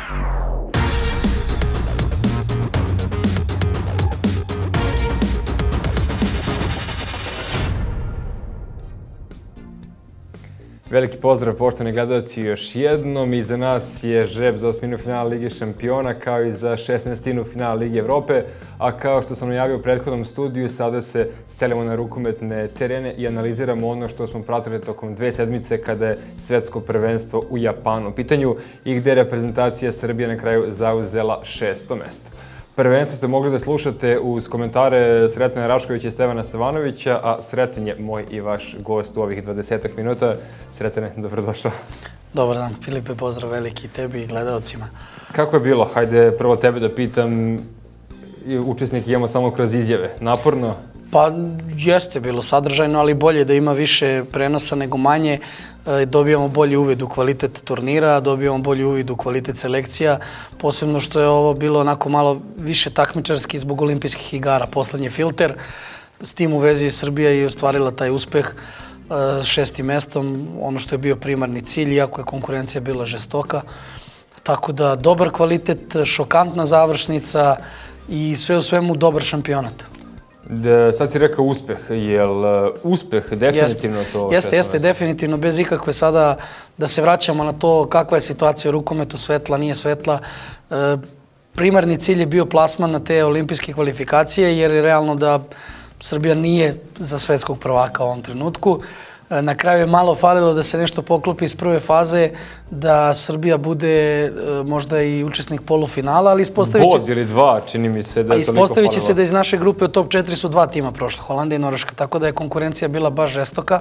Veliki pozdrav, poštovani gledalci, još jednom. Iza nas je žreb za osminu finala Lige šampiona, kao i za 16. finala Lige Evrope. A kao što sam najavio u prethodnom studiju, sada se selimo na rukometne terene i analiziramo ono što smo pratili tokom 2 sedmice kada je svetsko prvenstvo u Japanu u pitanju i gde je reprezentacija Srbije na kraju zauzela 6. mesto. Prvenstvo ste mogli da slušate uz komentare Sretena Raškovića i Stevana Stevanovića, a Sreten je moj i vaš gost u ovih 20 minuta. Sretene, dobrodošao. Dobar dan, Filipe, pozdrav veliki tebi i gledalcima. Kako je bilo? Hajde prvo tebe da pitam, učesnike imamo samo kroz izjave. Naporno? Pa jeste bilo sadržajno, ali bolje da ima više prenosa nego manje. Dobijamo bolji uvid u kvalitet turnira, dobijamo bolji uvid u kvalitet selekcija, posebno što je ovo bilo onako malo više takmičarski zbog olimpijskih igara, poslednji filter. S tim u vezi Srbija je ostvarila taj uspeh 6. mestom, ono što je bio primarni cilj, iako je konkurencija bila žestoka. Tako da dobar kvalitet, šokantna završnica i sve u svemu dobar šampionat. Sad si rekao uspeh, je li uspeh definitivno to 6. mesto? Jeste, definitivno, bez ikakve sada da se vraćamo na to kakva je situacija u rukometu, svetla, nije svetla. Primarni cilj je bio plasman na te olimpijske kvalifikacije, jer je realno da Srbija nije za svetskog prvaka u ovom trenutku. Na kraju je malo falilo da se nešto poklopi iz prve faze, da Srbija bude možda i učesnik polufinala, ali ispostavit će... Bod ili dva, čini mi se da je toliko falilo. Ispostavit će se da iz naše grupe u top 4 su 2 tima prošla, Holandija i Norveška, tako da je konkurencija bila baš žestoka.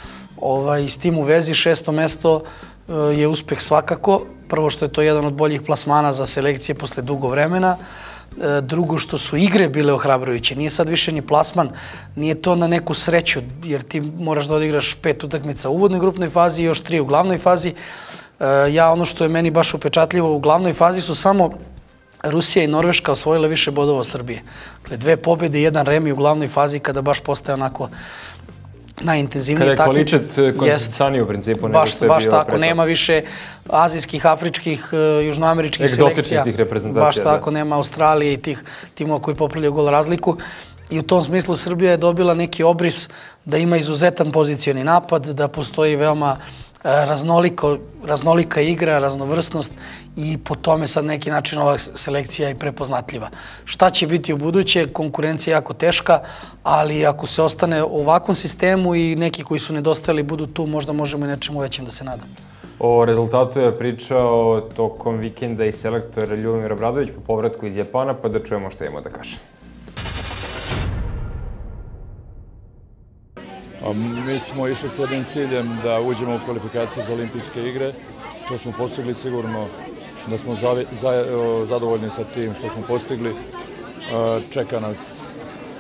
S tim u vezi 6. mesto je uspeh svakako. Prvo što je to jedan od boljih plasmana za selekcije posle dugo vremena. Drugo što su igre bile ohrabrujuće. Nije sad više ni plasman, nije to na neku sreću, jer ti moraš da odigraš 5 utakmica u uvodnoj grupnoj fazi i još 3 u glavnoj fazi. Ono što je meni baš upečatljivo u glavnoj fazi su samo Rusija i Norveška osvojile više bodova od Srbije. Dakle, 2 pobjede i 1 remi u glavnoj fazi kada baš postaje onako najintenzivniji takmič. Kada je kvalitet konsistaniji u principu nego što je bio baš tako, nema više azijskih, afričkih, južnoameričkih selekcija. Egzotičnih tih reprezentacija. Baš tako, nema Australije i tih timova koji popravljaju gol razliku. I u tom smislu Srbija je dobila neki obris da ima izuzetan pozicioni napad, da postoji veoma raznolika igra, raznovrsnost i po tome sad neki način ova selekcija je prepoznatljiva. Šta će biti u buduće? Konkurencija je jako teška, ali ako se ostane u ovakvom sistemu i neki koji su nedostajali budu tu, možda možemo i nečemu većem da se nadamo. O rezultatu je pričao tokom vikenda i selektor Ljubomir Obradović po povratku iz Japana, pa da čujemo što ima da kaže. Mi smo išli s jednim ciljem da uđemo u kvalifikacije za olimpijske igre. To smo postigli, sigurno da smo zadovoljni sa tim što smo postigli. Čeka nas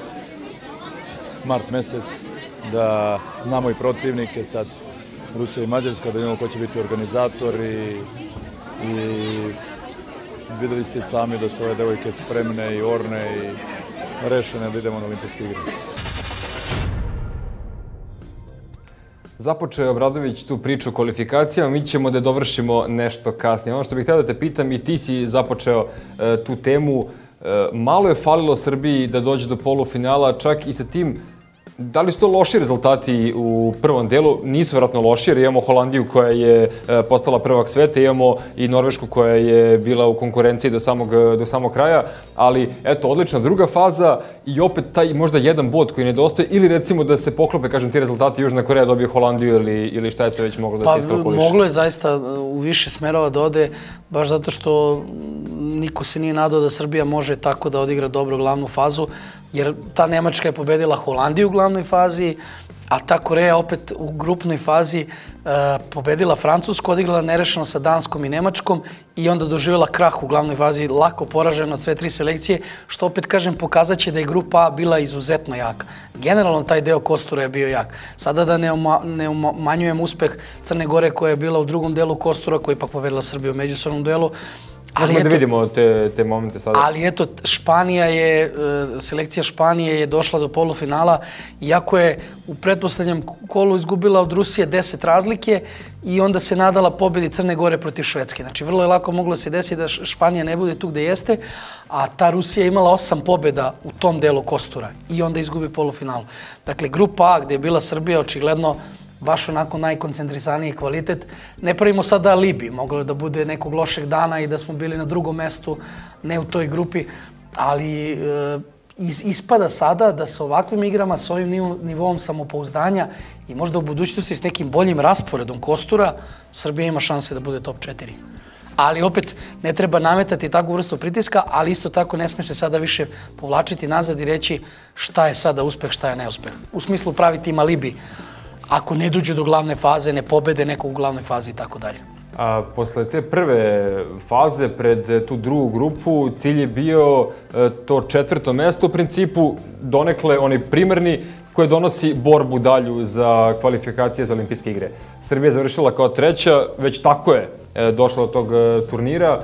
mart mesec da znamo i protivnike, sad Rusija i Mađarska, da vidimo ko će biti organizatori i videli ste sami da su ove devojke spremne i orne i rešene da idemo na olimpijske igre. Započeo je Obradović tu priču o kvalifikacijama, mi ćemo da dovršimo nešto kasnije. Ono što bih htio da te pitam, i ti si započeo tu temu, malo je falilo Srbiji da dođe do polufinala, čak i sa tim, da li su to loši rezultati u prvom delu? Nisu vjerojatno loši, jer imamo Holandiju koja je postala prvak sveta, imamo i Norvešku koja je bila u konkurenciji do samog kraja, ali eto, odlična druga faza i opet taj možda jedan bod koji nedostaje, ili recimo da se poklope, kažem, ti rezultati, Južna Koreja dobije Holandiju ili šta je se već moglo da se iskalkuliše? Moglo je zaista u više smerova da ode, baš zato što niko se nije nadao da Srbija može tako da odigra dobro glavnu fazu, jer ta Nemačka je pobedila Holandiju u glavnoj fazi, a ta Koreja opet u grupnoj fazi pobedila Francusku, odigrala nerešeno sa Danskom i Nemačkom i onda doživjela krah u glavnoj fazi, lako poražena od sve 3 selekcije, što opet, kažem, pokazat će da je grupa A bila izuzetno jaka. Generalno taj deo kostura je bio jak. Sada da ne umanjujem uspeh Crne Gore koja je bila u drugom delu kostura, koja je ipak pobedila Srbiju u međusobnom duelu, Možemo da vidimo te momente sada. Ali eto, selekcija Španije je došla do polufinala, iako je u pretposlednjem kolu izgubila od Rusije 10 razlike i onda se nadala pobedi Crne Gore protiv Švedske. Znači, vrlo je lako moglo se desiti da Španija ne bude tu gde jeste, a ta Rusija je imala 8 pobeda u tom delu kostura i onda izgubi polufinalu. Dakle, grupa A, gde je bila Srbija, očigledno baš onako najkoncentrisaniji kvalitet. Ne pravimo sada alibi, moglo je da bude nekog lošeg dana i da smo bili na drugom mestu, ne u toj grupi, ali ispada sada da sa ovakvim igrama, sa ovim nivoom samopouzdanja i možda u budućnosti s nekim boljim rasporedom kostura, Srbija ima šanse da bude top 4. Ali opet ne treba nametati takvu vrstu pritiska, ali isto tako ne sme se sada više povlačiti nazad i reći šta je sada uspeh, šta je neuspeh. U smislu praviti im alibi ako ne dođu do glavne faze, ne pobede nekog u glavnoj fazi i tako dalje. A posle te prve faze, pred tu drugu grupu, cilj je bio to 4. mesto u principu, donekle onaj primarni koji donosi borbu dalju za kvalifikacije za olimpijske igre. Srbija je završila kao 3. već tako je došla do tog turnira.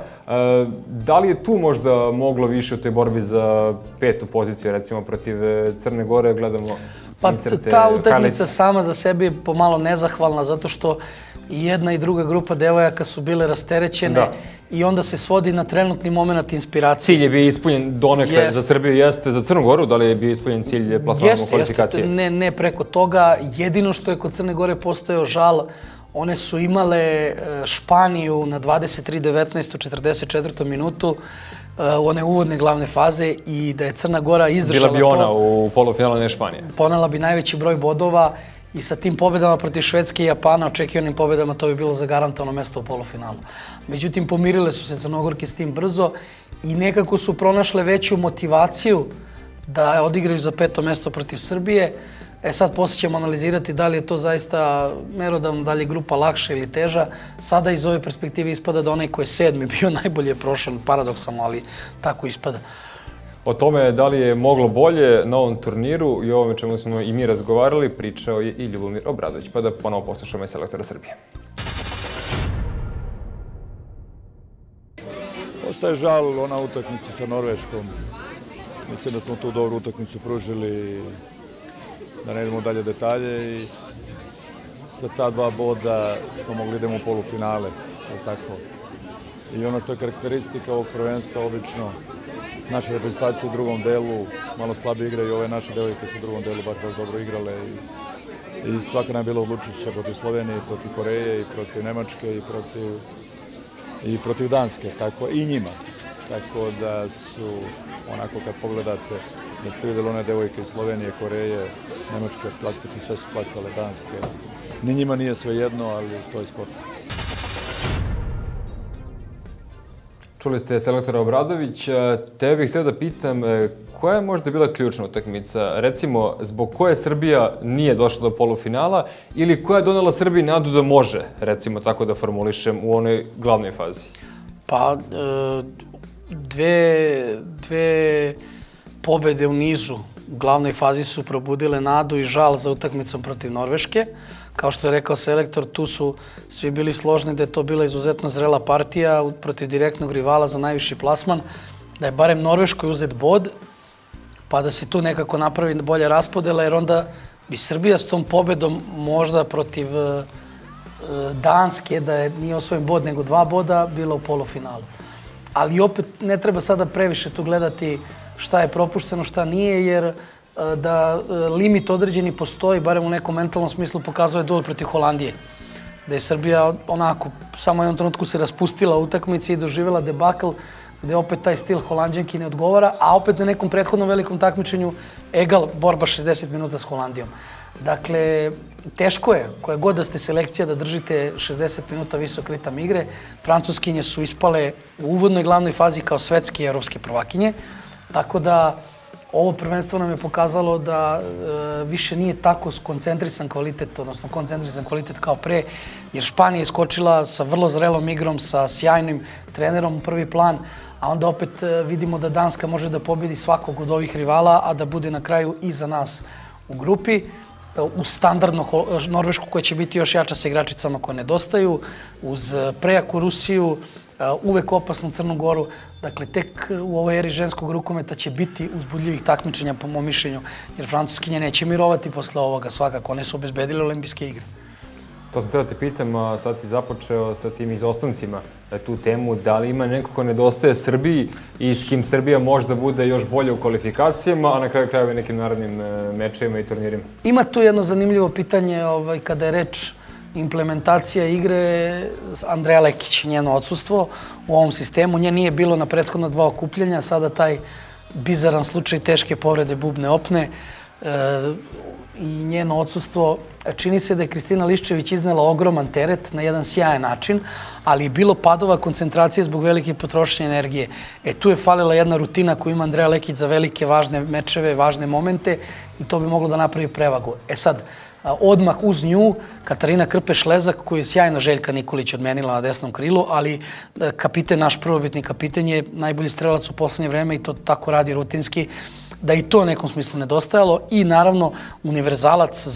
Da li je tu možda moglo više u toj borbi za 5. poziciju, recimo protiv Crne Gore, gledamo inserte, ta utakmica sama za sebe je pomalo nezahvalna, zato što i jedna i druga grupa devojaka su bile rasterećene i onda se svodi na trenutni moment inspiracije. Cilj je bio ispunjen donekle za Srbiju, jeste za Crnu Goru, da li je bio ispunjen cilj plasmanom u kvalifikacije? Jeste, ne preko toga. Jedino što je kod Crne Gore postojao žal, one su imale Španiju na 23:19 u 44. minutu, one uvodne glavne faze i da je Crna Gora izdržala to. Bila bi ona u polufinalu, ne Španija. Ponela bi najveći broj bodova i sa tim pobedama protiv Švedske i Japana, očekivanim pobedama, to bi bilo zagarantovano mesto u polufinalu. Međutim, pomirile su se Crnogorke s tim brzo i nekako su pronašle veću motivaciju da odigraju za 5. mesto protiv Srbije. Sad poslije ćemo analizirati da li je to zaista merodavno, da li je grupa lakša ili teža. Sada iz ove perspektive ispada da onaj ko je 7. bio najbolje prošao, paradoksalno, ali tako ispada. O tome da li je moglo bolje na ovom turniru i o ovome čemu smo i mi razgovarali, pričao je i Ljubomir Obradović. Pa da ponovo poslušamo i selektora Srbije. Ostaje žal ona utakmica sa Norveškom. Mislim da smo tu dobru utakmicu pružili, da ne idemo dalje detalje i sa ta 2 boda smo mogli idemo u polufinale. I ono što je karakteristika ovog prvenstva, obično naše reprezentacije u drugom delu malo slabije igraju, ove naše devojke su u drugom delu baš dobro igrale i svaka nam je bila odlučujuća protiv Slovenije, protiv Koreje i protiv Nemačke i protiv Danske, tako i njima. Tako da su, onako kad pogledate, da ste vidjeli one devojke iz Slovenije, Koreje, Nemačke, praktično sve su plakale, Danske. Ni njima nije sve jedno, ali to je sport. Čuli ste selektora Obradovića. Tebe bih htio da pitam, koja je možda bila ključna utakmica? Recimo, zbog koje Srbija nije došla do polufinala ili koja je donela Srbiji nadu da može, recimo tako da formulišem, u onoj glavnoj fazi? Pa, dve pobede u nizu u glavnoj fazi su probudile nadu i žal za utakmicom protiv Norveške. Kao što je rekao selektor, tu su svi bili složni da je to bila izuzetno zrela partija protiv direktnog rivala za najviši plasman, da je barem Norveškoj uzet bod, pa da se tu nekako napravi bolja raspodela, jer onda bi Srbija s tom pobedom možda protiv Danske, da nije osvojen bod nego 2 boda, bila u polufinalu. Ali opet ne treba sada previše tu gledati šta je propušteno, šta nije, jer da limit određeni postoji, barem u nekom mentalnom smislu, pokazao je duel protiv Holandije. Da je Srbija onako, samo u jednom trenutku se raspustila u utakmici i doživjela debakl, gde opet taj stil Holandjanki ne odgovara, a opet na nekom prethodnom velikom takmičenju egal borba 60 minuta s Holandijom. Dakle, teško je, koja god da ste selekcija, da držite 60 minuta visok ritam igre. Francuskinje su ispale u uvodnoj glavnoj fazi kao svetske i evropske prvakinje, tako da ovo prvenstvo nam je pokazalo da više nije tako koncentrisan kvalitet, odnosno koncentrisan kvalitet kao pre, jer Španija je skočila sa vrlo zrelom igrom, sa sjajnim trenerom u prvi plan, a onda opet vidimo da Danska može da pobedi svakog od ovih rivala, a da bude na kraju i za nas u grupi. uz standardno Norvešku koja će biti još jača sa igračicama koje nedostaju, uz prejaku Rusiju, uvek opasnu Crnu Goru. Dakle, tek u ovoj eri ženskog rukometa će biti uzbudljivih takmičenja, po mom mišljenju, jer Francuskinje neće mirovati posle ovoga, svakako. One su obezbedile olimpijske igre. To sam treba te pitam, a sad si započeo sa tim izostancima tu temu. Da li ima neko ko nedostaje Srbiji i s kim Srbija možda bude još bolje u kvalifikacijama, a na kraju krajeva i nekim narodnim mečevima i turnirima? Ima tu jedno zanimljivo pitanje kada je reč implementacija igre Andreja Lekić, njeno odsustvo u ovom sistemu. Nje nije bilo na prethodna 2 okupljanja, sada taj bizaran slučaj teške povrede bubne opne i njeno odsustvo. Čini se da je Kristina Liščević iznela ogroman teret na jedan sjajan način, ali je bilo padova koncentracije zbog velike potrošnje energije. Tu je falila jedna rutina koju ima Andreja Lekić za velike, važne mečeve, važne momente i to bi moglo da napravi prevagu. Sad, odmah uz nju Katarina Krpeš-Lezak, koju je sjajno Željka Nikolić odmenila na desnom krilu, ali kapiten, naš prvobitni kapiten, je najbolji strelac u poslednje vreme i to tako radi rutinski, da i to u nekom smislu nedostajalo i naravno univerzalac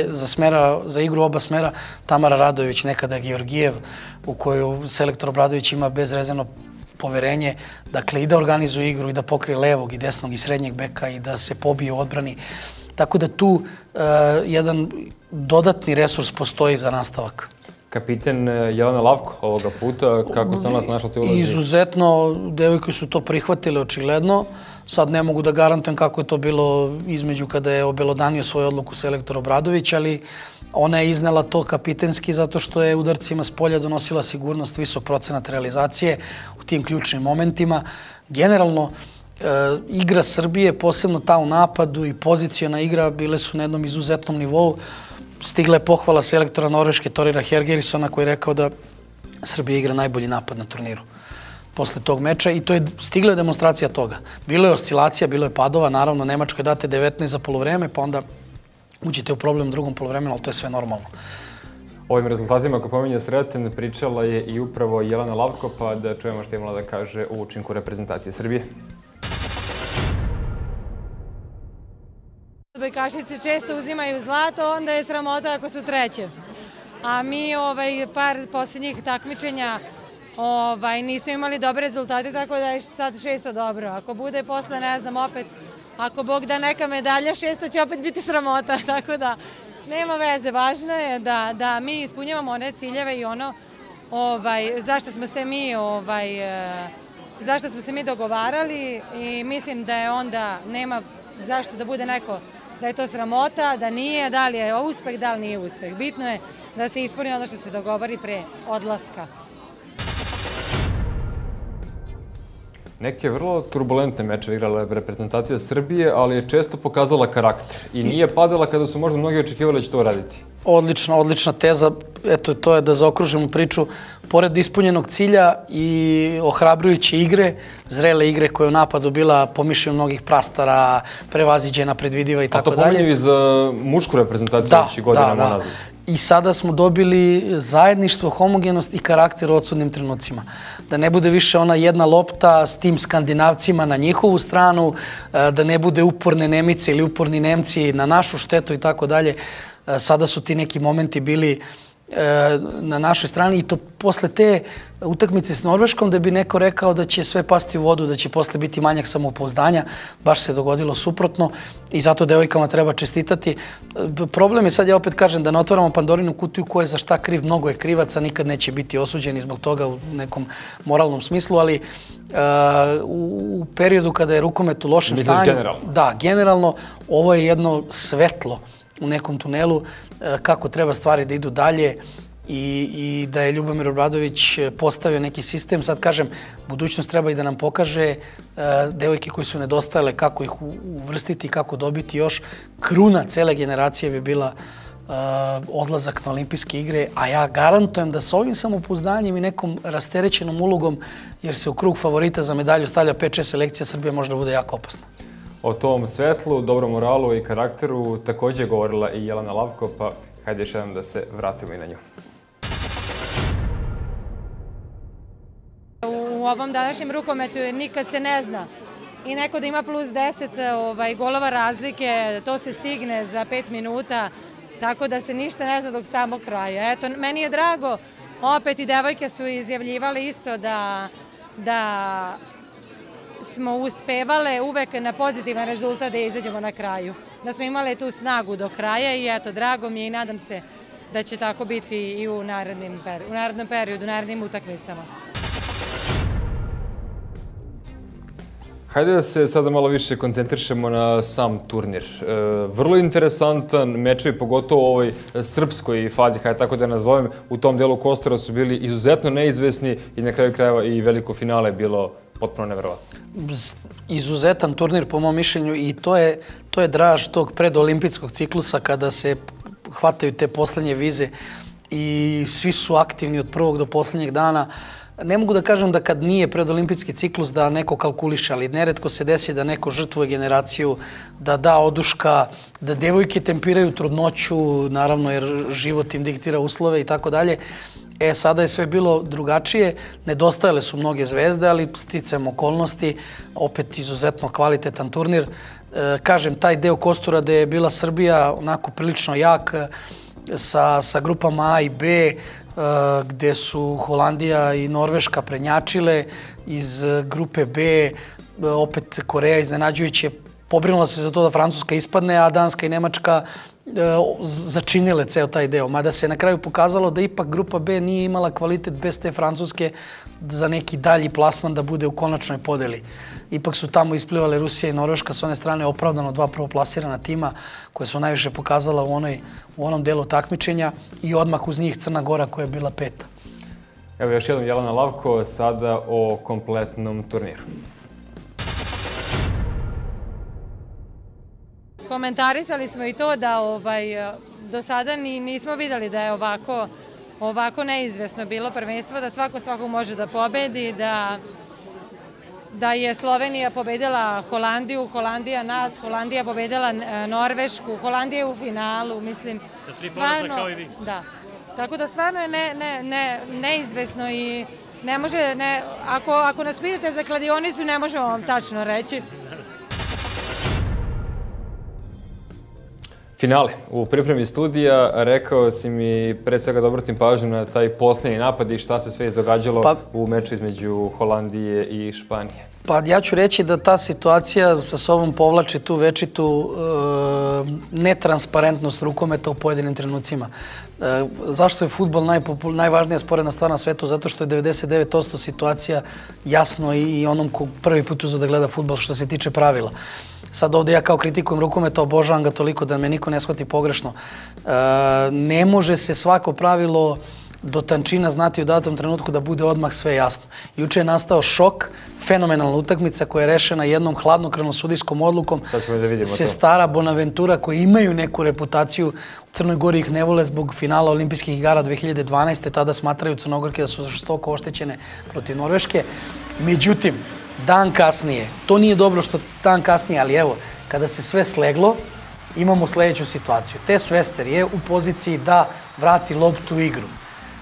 za igru oba smera Tamara Radojević, nekada Georgijev, u koju selektor Obradović ima bezrezervno poverenje, dakle i da organizuje igru i da pokrije levog i desnog i srednjeg beka i da se pobije u odbrani. Tako da tu jedan dodatni resurs postoji za nastavak. Kapiten Jelena Lavko ovoga puta, kako se ona snašla te ulozi? Izuzetno, devojke su to prihvatile očigledno. Sad ne mogu da garantujem kako je to bilo između kada je obelodanio svoju odluku selektor Obradović, ali ona je iznela to kapitenski zato što je udarcima s polja donosila sigurnost, visok procenat realizacije u tim ključnim momentima. Generalno, igra Srbije, posebno ta u napadu i pozicijona igra, bile su na jednom izuzetnom nivou. Stigla je pohvala selektora Norveške Torira Hergerisona koji je rekao da Srbija igra najbolji napad na turniru posle tog meča i to je stigla demonstracija toga. Bilo je oscilacija, bilo je padova, naravno Nemačkoj date 19 za poluvreme, pa onda uđete u problem u drugom poluvremenu, ali to je sve normalno. Ovim rezultatima, ako pominje Sreten, pričala je i upravo Jelena Lavko, pa da čujemo što je imala da kaže u učinku reprezentacije Srbije. Odbojkašice često uzimaju zlato, onda je sramota ako su treće. A mi par posljednjih takmičenja nismo imali dobre rezultate, tako da je sad 600 dobro. Ako bude posle, ne znam, opet, ako Bog da neka medalja, 600 će opet biti sramota, tako da nema veze. Važno je da mi ispunjavamo one ciljeve i ono zašto smo se mi dogovarali i mislim da je onda nema zašto da bude neko da je to sramota, da nije, da li je uspeh, da li nije uspeh. Bitno je da se ispuni ono što se dogovori pre odlaska. Neke vrlo turbulentne mečeve igrala reprezentacija Srbije, ali je često pokazala karakter i nije padala kada su možda mnogi očekivali da će to raditi. Odlična teza. Eto, to je da zaokružimo priču. Pored ispunjenog cilja i ohrabrujuće igre, zrele igre koja je u napadu bila po mišljenju mnogih prastara, prevaziđena, predvidiva i tako dalje. A to pominju i za mušku reprezentaciju već godinama nazad. I sada smo dobili zajedništvo, homogenost i karakter u odsudnim trenucima. Da ne bude više ona jedna lopta s tim Skandinavcima na njihovu stranu, da ne bude uporne Nemice ili uporni Nemci na našu štetu i tako dalje. Sada su ti neki momenti bili na našoj strani i to posle te utakmice s Norveškom da bi neko rekao da će sve pasti u vodu, da će posle biti manjak samopouzdanja. Baš se dogodilo suprotno i zato devojkama treba čestitati. Problem je, sad ja opet kažem, da ne otvaramo Pandorinu kutiju ko je za šta kriv. Mnogo je krivaca, nikad neće biti osuđeni zbog toga u nekom moralnom smislu, ali u periodu kada je rukomet u lošem stanju... Misliš generalno? Da, generalno ovo je jedno svetlo u nekom tunelu, kako treba stvari da idu dalje i da je Ljubomir Obradović postavio neki sistem. Sad kažem, budućnost treba i da nam pokaže devojke koje su nedostajale, kako ih uvrstiti, kako dobiti još. Kruna cele generacije bi bila odlazak na olimpijske igre, a ja garantujem da sa ovim samopouzdanjem i nekom rasterećenom ulogom, jer se u krug favorita za medalju stavlja 5-6 selekcija, Srbija možda bude jako opasna. O tom svetlu, dobrom moralu i karakteru također je govorila i Jelena Lavko, pa hajde još jednom da se vratimo i na nju. U ovom današnjem rukometu nikad se ne zna. I neko da ima plus 10 golova razlike, to se stigne za 5 minuta. tako da se ništa ne zna dok samog kraja. Eto, meni je drago, opet i devojke su izjavljivali isto da smo uspevale uvek na pozitivan rezultat da izađemo na kraju. Da smo imali tu snagu do kraja i eto, drago mi je i nadam se da će tako biti i u narednom periodu, u narednim utakmicama. Hajde da se sada malo više koncentrišemo na sam turnir. Vrlo interesantan mečevi, pogotovo u ovoj srpskoj fazi, hajde tako da nazovem, u tom delu Kostora su bili izuzetno neizvesni i na kraju krajeva i veliko finale je bilo potpuno neverovatno. Izuzetan turnir po mom mišljenju i to je draž tog predolimpijskog ciklusa kada se hvataju te poslednje vize i svi su aktivni od prvog do poslednjeg dana. Ne mogu da kažem da kad nije predolimpijski ciklus da neko kalkuliše, ali neretko se desi da neko žrtvuje generaciju, da oduška, da devojke tempiraju trudnoću, naravno jer život im diktira uslove i tako dalje. Sada je sve bilo drugačije, nedostajale su mnoge zvezde, ali sticajem okolnosti, opet izuzetno kvalitetan turnir. Kažem, taj deo Kostura gde je bila Srbija onako prilično jak sa grupama A i B, gde su Holandija i Norveška prednjačile, iz grupe B opet Koreja iznenađujuće pobrinula se za to da Francuska ispadne, a Danska i Nemačka začinile ceo taj deo. Mada se na kraju pokazalo da ipak grupa B nije imala kvalitet bez te Francuske za neki dalji plasman da bude u konačnoj podeli. Ipak su tamo isplivale Rusija i Norveška, s one strane opravdano dva prvoplasirana tima koje su najviše pokazala u onom delu takmičenja i odmah uz njih Crna Gora koja je bila peta. Evo još jednom Jelena Lavko, sada o kompletnom turniru. Komentarisali smo i to da do sada nismo videli da je ovako neizvesno bilo prvenstvo, da svako svakog može da pobedi, da je Slovenija pobedila Holandiju, Holandija nas, Holandija pobedila Norvešku, Holandija je u finalu, mislim. Sa 3 ponosa kao i vi. Da. Tako da stvarno je neizvesno i ne može, ako nas pitate za kladionicu, ne možemo vam tačno reći. Finale. U pripremi studija rekao si mi pre svega da obratim pažnju na taj posljednji napad i šta se sve izdogađalo u meču između Holandije i Španije. Pa ja ću reći da ta situacija sa sobom povlači tu večitu netransparentnost rukometa u pojedinim trenucima. Zašto je fudbal najvažnija sporedna stvar na svetu? Zato što je 99% situacija jasno i onom ko prvi put uzeo da gleda fudbal što se tiče pravila. Sad ovdje ja kao kritikujem rukometa, obožavam ga toliko da me niko ne shvati pogrešno. Ne može se svako pravilo do tančina znati u datom trenutku da bude odmah sve jasno. Juče je nastao šok, fenomenalna utakmica koja je rešena jednom hladnokrvnom sudijskom odlukom. Sestara Bonaventura koji imaju neku reputaciju, u Crnoj Gori ih ne vole zbog finala olimpijskih igara 2012. Tada smatraju Crnogorke da su žestoko oštećene protiv Norveške. Međutim, dan kasnije, to nije dobro što dan kasnije, ali evo, kada se sve sleglo, imamo sljedeću situaciju. Tess Wester je u poziciji da vrati loptu u igru.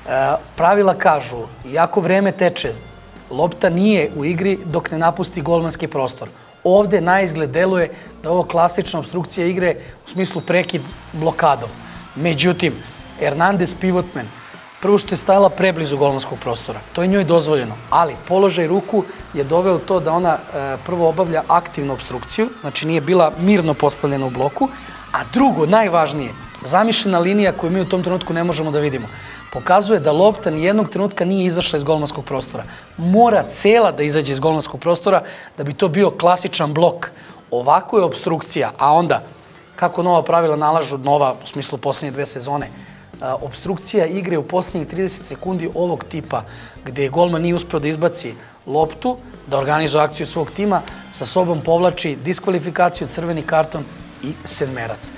Pravila kažu, iako vreme teče, lopta nije u igri dok ne napusti golmanski prostor. Ovde na izgled deluje da je ovo klasična obstrukcija igre u smislu prekid blokadom. Međutim, Hernandez pivotman, prvo što je stajala preblizu golmanskog prostora, to je njoj dozvoljeno, ali položaj ruku je doveo to da ona prvo obavlja aktivnu obstrukciju, znači nije bila mirno postavljena u bloku, a drugo, najvažnije, zamišljena linija koju mi u tom trenutku ne možemo da vidimo, pokazuje da lopta nijednog trenutka nije izašla iz golmanskog prostora. Mora cela da izađe iz golmanskog prostora da bi to bio klasičan blok. Ovako je obstrukcija, a onda, kako nova pravila nalažu, nova u smislu posljednje 2 sezone, obstrukcija igre u posljednjih 30 sekundi ovog tipa, gde golman nije uspeo da izbaci loptu, da organizuje akciju svog tima, sa sobom povlači diskvalifikaciju, crveni karton i sedmerac.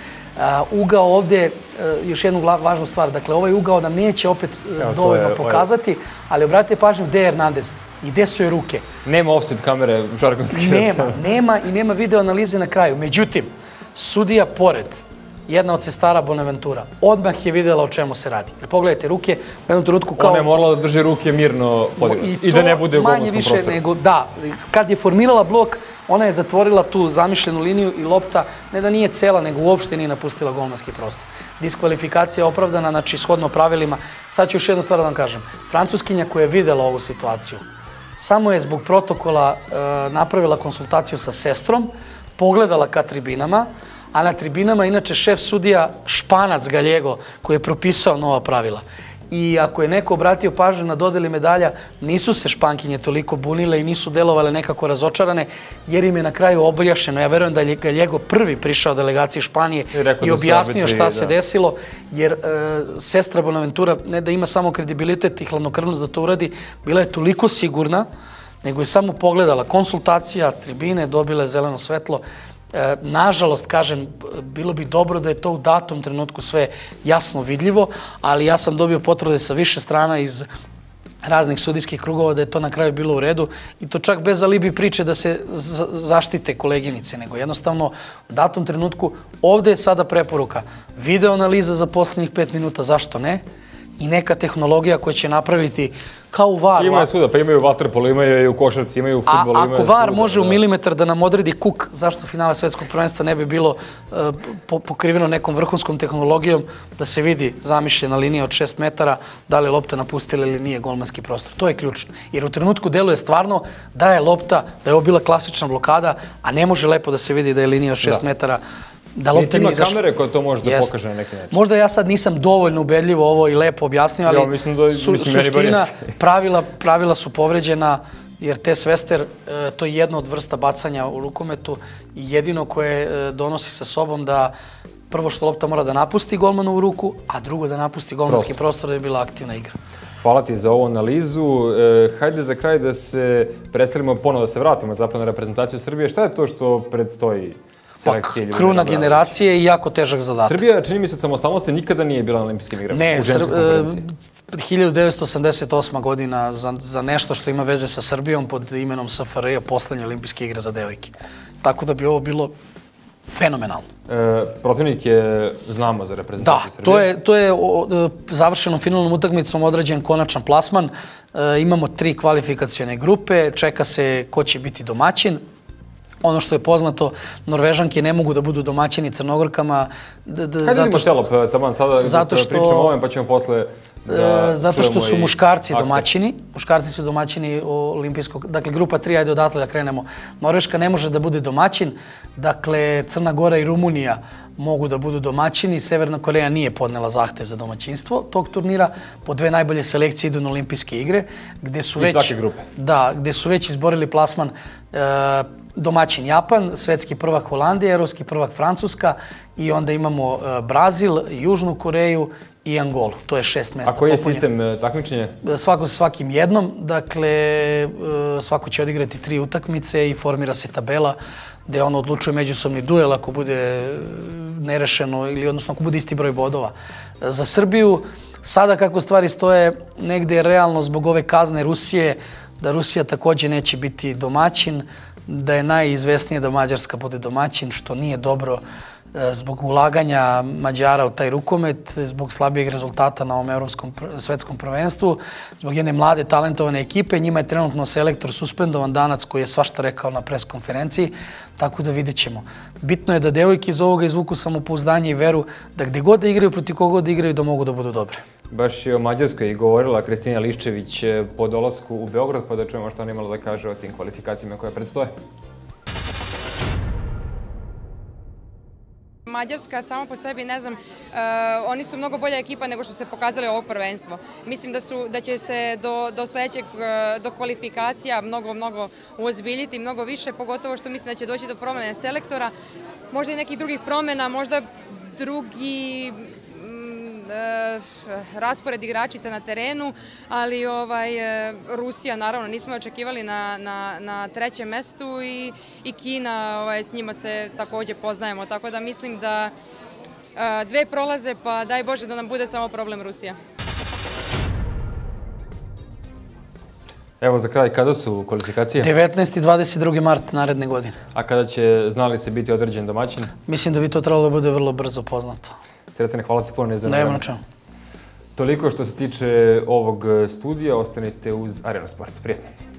Ugao ovde, još jednu važnu stvar, dakle ovaj ugao nam neće opet dovoljno pokazati, ali obratite pažnju gde je Hernandez i gde su joj ruke. Nema offset kamere, žargonski. Nema i nema video analize na kraju. Međutim, sudija pored, jedna od sestara Bonaventura, odmah je videla o čemu se radi. Pogledajte ruke, u jednom trenutku kao... Ona je morala da drži ruke mirno podignute i da ne bude u golmanskom prostoru. Da, kad je formirala blok, ona je zatvorila tu zamišljenu liniju i lopta, ne da nije cela, nego uopšte nije napustila golmanski prostor. diskvalifikacija opravdana, znači shodno pravilima. Sad ću još jednu stvar da vam kažem. Francuskinja koja je videla ovu situaciju, samo je zbog protokola napravila konsultaciju sa sestrom, pogledala ka tribinama, a na tribinama inače šef sudija Španac Galjego koji je propisao nova pravila. I ako je neko obratio pažnju na dodeli medalja, nisu se Špankinje toliko bunile i nisu delovale nekako razočarane, jer im je na kraju objašnjeno. Ja verujem da je Galjego prvi prišao delegaciji Španije i objasnio šta se desilo, jer sestra Bonaventura ne da ima samo kredibilitet i hladnokrvnost da to uradi, bila je toliko sigurna, nego je samo pogledala konsultacija, tribine, dobila je zeleno svetlo. Nažalost, kažem, bilo bi dobro da je to u datom trenutku sve jasno vidljivo, ali ja sam dobio potvrde sa više strana iz raznih sudijskih krugova da je to na kraju bilo u redu i to čak bez alibi priče da se zaštite koleginice, nego jednostavno u datom trenutku ovde je sada preporuka video analiza za poslednjih 5 minuta, zašto ne? I neka tehnologija koja će napraviti kao u VAR. Imaju svuda, pa imaju u vaterpolu, imaju i u košarci, imaju u fudbalu. A ako VAR može u milimetar da nam odredi kuk, zašto finale svetskog prvenstva ne bi bilo pokriveno nekom vrhunskom tehnologijom da se vidi zamišljena linija od 6 metara, da li je lopta napustila ili nije golmanski prostor. To je ključno. Jer u trenutku deluje stvarno da je lopta, da je ovo bila klasična blokada, a ne može lepo da se vidi da je linija od 6 metara. Ima kamere koje to može da pokaže na neki način. Možda ja sad nisam dovoljno ubedljivo ovo i lepo objasnio, ali suština pravila su povređena, jer te svester, to je jedna od vrsta bacanja u rukometu i jedino koje donosi sa sobom da prvo što lopta mora da napusti golmanovu ruku, a drugo da napusti golmanski prostor da je bila aktivna igra. Hvala ti za ovu analizu. Hajde za kraj da se predstavimo ponovo, da se vratimo zapravo na reprezentaciju Srbije. Šta je to što predstoji? Kruna generacije i jako težak zadatak. Srbija, čini mi se od samostalnosti, nikada nije bila na olimpijskim igrama. Ne, 1988. godina za nešto što ima veze sa Srbijom pod imenom SFRJ, poslednje olimpijske igre za devojke. Tako da bi ovo bilo fenomenalno. Protivnik je, znamo za reprezentaciju Srbije. Da, to je završenom finalnom utakmicom određen konačan plasman. Imamo 3 kvalifikacione grupe, čeka se ko će biti domaćin. Ono što je poznato, Norvežanke ne mogu da budu domaćini Crnogorkama. Hajde vidimo telop, taman sada pričamo o ovome, pa ćemo posle da čujemo i... Zato što su muškarci domaćini. Muškarci su domaćini olimpijskog... Dakle, grupa 3, ajde odatle da krenemo. Norveška ne može da bude domaćin. Dakle, Crna Gora i Rumunija mogu da budu domaćini. Severna Koreja nije podnela zahtev za domaćinstvo tog turnira. Po 2 najbolje selekcije idu na olimpijske igre. Iz svake grupe. Da, gde su već izborili plasman domaćin Japan, svetski prvak Holandija, evropski prvak Francuska i onda imamo Brazil, Južnu Koreju i Angolu. To je 6 mesta. A koji je sistem takmičenja? Svako sa svakim jednom. Dakle, svako će odigrati 3 utakmice i formira se tabela gde on odlučuje međusobni duel ako bude nerešeno ili odnosno ako bude isti broj bodova. Za Srbiju, sada kako stvari stoje, negde je realno zbog ove kazne Rusije, da Rusija takođe neće biti domaćin, da je najizvesnije da Mađarska bude domaćin, što nije dobro zbog ulaganja Mađara u taj rukomet, zbog slabijeg rezultata na ovom evropskom svetskom prvenstvu, zbog jedne mlade, talentovane ekipe. Njima je trenutno selektor suspendovan, Danac, koji je svašta rekao na pres konferenciji, tako da vidjet ćemo. Bitno je da devojke iz ovoga izvuku samopouzdanje i veru da gde god da igraju, protiv kogod da igraju, da mogu da budu dobre. Baš je o Mađarskoj govorila Kristina Liščević po dolasku u Beograd, pa da čujemo što ona imala da kaže o tim kvalifikacijama koje predstoje. Mađarska sama po sebi, ne znam, oni su mnogo bolja ekipa nego što se pokazali ovog prvenstvo. Mislim da će se do kvalifikacija mnogo uozbiljiti, mnogo više, pogotovo što mislim da će doći do promene selektora, možda i nekih drugih promena, možda drugi raspored igračica na terenu, ali Rusija, naravno, nismo je očekivali na 3. mestu i Kina, s njima se takođe poznajemo, tako da mislim da 2 prolaze, pa daj Bože da nam bude samo problem Rusija. Evo za kraj, kada su kvalifikacije? 19. i 22. mart naredne godine. A kada će, znali se, biti određen domaćin? Mislim da bi to trebalo da bude vrlo brzo poznato. Sretane, hvala ti puno. Nema na čemu. Toliko što se tiče ovog studija, ostanite uz Arena Sport. Prijetno.